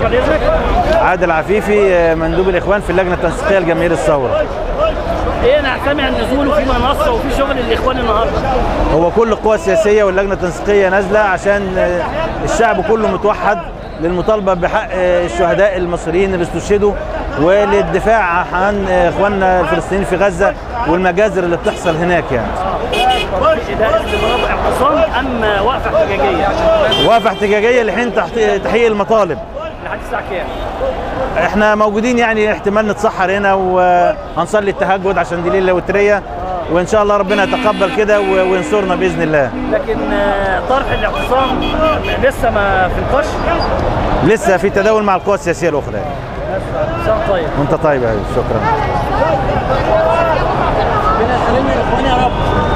بعد اذنك. عادل عفيفي، مندوب الاخوان في اللجنه التنسيقيه لجماهير الثوره. ايه، انا سامع النزول وفي منصه وفي شغل الاخوان النهارده. هو كل القوى السياسيه واللجنه التنسيقيه نازله عشان الشعب كله متوحد للمطالبه بحق الشهداء المصريين اللي استشهدوا وللدفاع عن اخواننا الفلسطينيين في غزه والمجازر اللي بتحصل هناك يعني. ده استمرار اعتصام ام وقفه احتجاجيه؟ وقفه احتجاجيه لحين تحقيق المطالب. لحد الساعه كام؟ احنا موجودين يعني، احتمال نتسحر هنا وهنصلي التهجد عشان دي ليله وتريه، وان شاء الله ربنا يتقبل كده وينصرنا باذن الله. لكن طرح الاعتصام لسه ما في القش؟ لسه في تداول مع القوى السياسيه الاخرى. طيب وانت طيب يا حبيبي، شكرا. ربنا يسلمنا يا اخواني يا رب.